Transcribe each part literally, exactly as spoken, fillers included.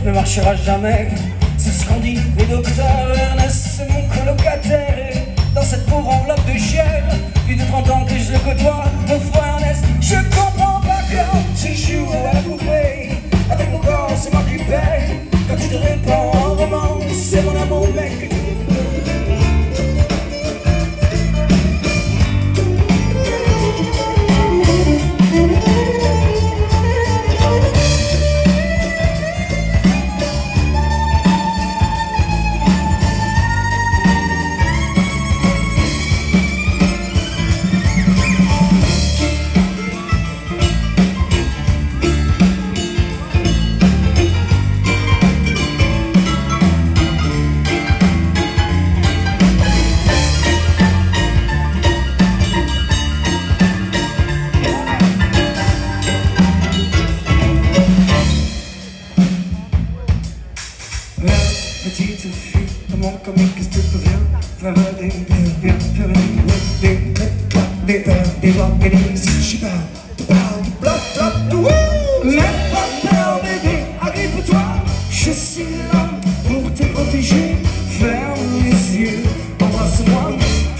ne marchera jamais. C'est ce qu'ont dit les docteurs. Ernest, c'est mon colocataire. Et dans cette pauvre enveloppe de chair, plus de trente ans que je le côtoie, mon frère Ernest, je comprends pas quand tu joues à la poupée. Avec mon corps, c'est moi qui paye. Quand tu te répands en roman, c'est mon amour, mec. Petite fille, comment comique, qu'est-ce que tu peux bien faire des bien, bien, faire des des des des des des si je parle, tu parles, tu bloques, bloques, tout. N'aie pas peur, bébé, agrippe-toi. Je suis là pour te protéger. Ferme les yeux, embrasse-moi.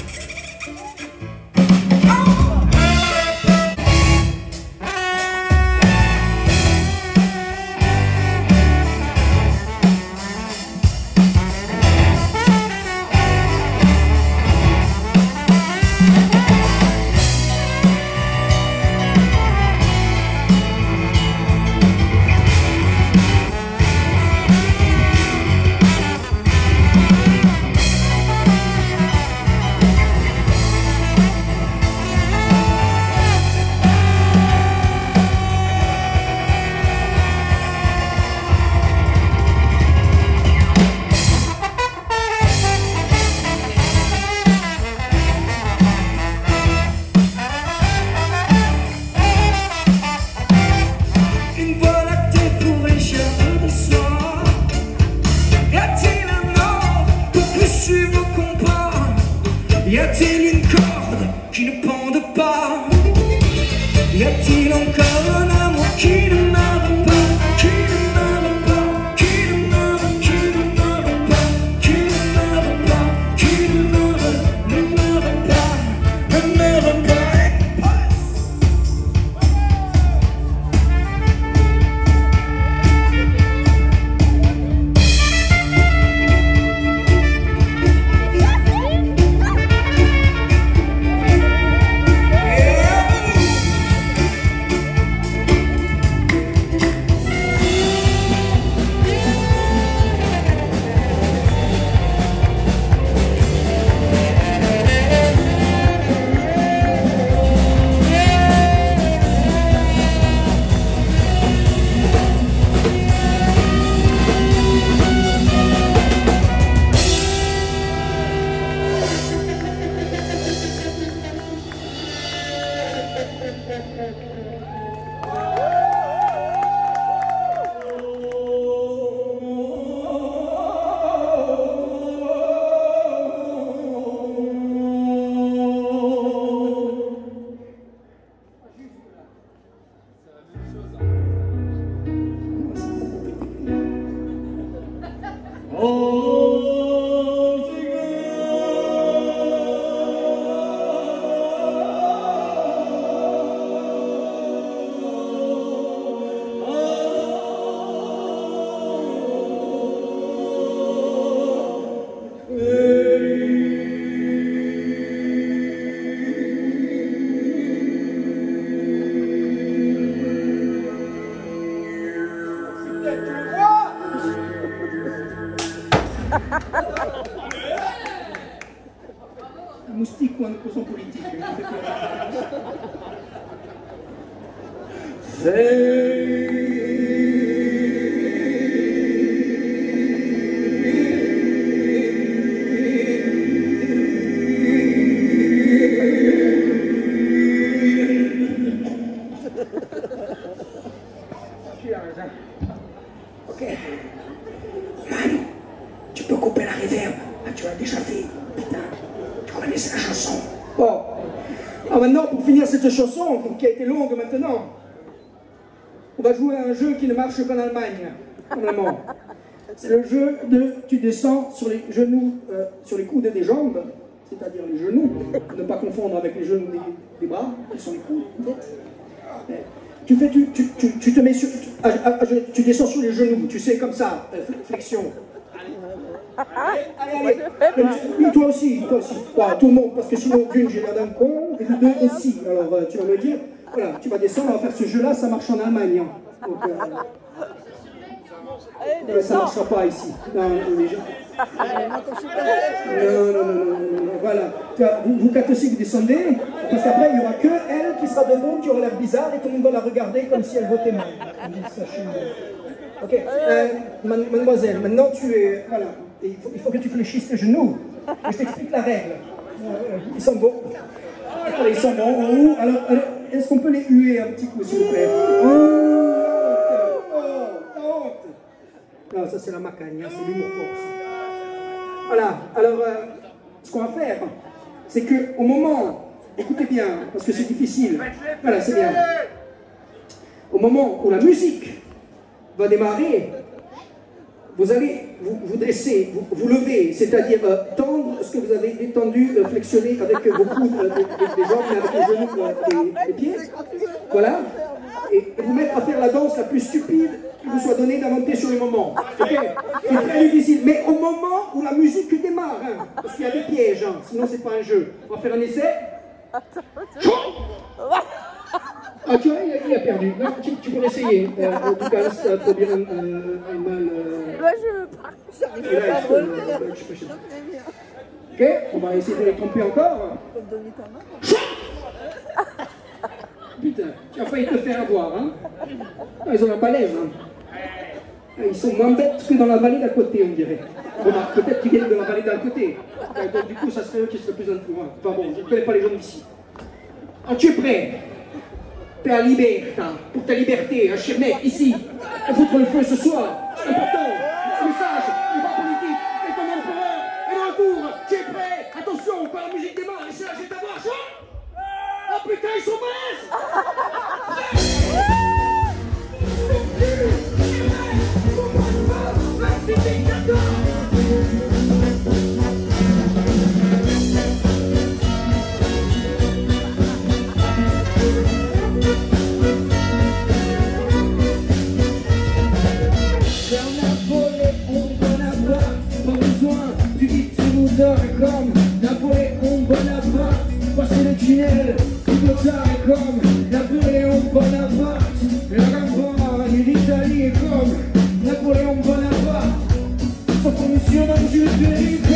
Y a-t-il une corde qui ne pende pas? Y a-t-il encore un amour qui ne meurt pas? Qui ne meurt pas? Qui ne meurt, qui ne meurt pas? Qui ne meurt pas? Qui ne meurt, ne meurt pas? Ne meurt pas? Un moustique ou un opposant politique. Ok. Manu, tu peux couper la réverb. Ah, tu l'as déjà fait. Putain, tu connaissais la chanson. Bon. Alors maintenant, pour finir cette chanson, qui a été longue maintenant, on va jouer à un jeu qui ne marche qu'en Allemagne. Vraiment. C'est le jeu de tu descends sur les genoux, euh, sur les coudes des jambes, c'est-à-dire les genoux, ne pas confondre avec les genoux des, des bras, qui sont les coudes, peut-être. Tu fais, tu, tu, tu, tu te mets sur, tu, ah, ah, tu descends sur les genoux, tu sais, comme ça, euh, flexion. Allez, allez, allez. Oui, toi aussi, toi aussi. Bah, tout le monde, parce que sinon, d'une, j'ai l'air d'un con, et de deux aussi. Alors, euh, tu vas me dire, voilà, tu vas descendre, on va faire ce jeu-là, ça marche en Allemagne. Hein. Donc, euh, euh, ça ne marchera pas ici. Non, les gens... non, non, non, non, non, non, voilà. Vous, vous quatre aussi, vous descendez, parce qu'après, il n'y aura que elle qui sera debout, qui aura l'air bizarre, et tout le monde va la regarder comme si elle votait mal. Ok, euh, mademoiselle, maintenant tu es... Voilà, il faut, il faut que tu fléchisses tes genoux. Et je t'explique la règle. Euh, ils sont bons. Allez, ils sont bons. Alors, alors est-ce qu'on peut les huer un petit coup, s'il vous plaît? Oh, honte, honte. Non, ça c'est la macagne, hein, c'est l'humour force. Voilà, alors, euh, ce qu'on va faire, c'est qu'au moment, écoutez bien, parce que c'est difficile, voilà, c'est bien. Au moment où la musique va démarrer, vous allez vous, vous dresser, vous, vous lever, c'est-à-dire euh, tendre ce que vous avez détendu, euh, flexionner avec euh, vos coudes, euh, des, des jambes, mais avec les genoux, euh, les, les pieds. Voilà. Et vous mettre à faire la danse la plus stupide qui vous soit donnée d'inventer sur le moment. Ok? C'est très difficile. Mais au moment où la musique démarre, hein, parce qu'il y a des pièges, hein, sinon c'est pas un jeu. On va faire un essai. Ah, tu vois, il a, il a perdu. Non, tu, tu peux essayer. Euh, en tout cas, ça va produire un, euh, un mal. Euh... Moi, je veux pas. J'arrive pas à me relever. Ok, on va essayer de les tromper encore. Tu peux me donner ta main? Putain, tu as failli te faire avoir, hein. Ah, ils ont la balèze, hein. Ah, ils sont moins bêtes que dans la vallée d'à côté, on dirait. Remarque, peut-être qu'ils viennent de la vallée d'à côté. Ah, donc, du coup, ça serait eux qui seraient plus influents. Enfin bon, je ne connais pas les gens d'ici. Ah, tu es prêt? Per libertà, pour ta liberté, un chirmec, ici, on foutre le feu ce soir, c'est important, le message, le pas politique, et ton empereur, et le retour, tu es prêt? Attention, quand la musique démarre, et c'est là, j'ai ta voix, chaud. Oh putain, ils sont balèzes. Comme Napoléon Bonaparte, passer le tunnel, tout tard et comme Napoléon Bonaparte, la campagne d'Italie est comme Napoléon Bonaparte, sans commission d'un juge de